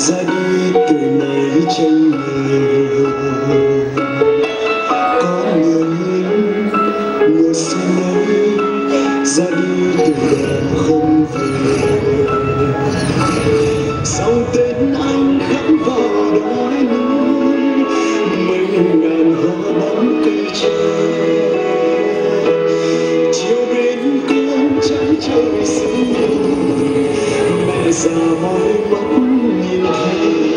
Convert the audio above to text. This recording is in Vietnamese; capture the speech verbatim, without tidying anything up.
ra đi từ mái tranh nghèo. Có người lính mùa xuân ấy ra đi từ đèo không về. Sau Tết anh khắc vào đôi núi mấy ngàn hoa bóng cây tre. Chiều bên cơn trắng trời sương mù mẹ già mỏi mắt nhìn thấy.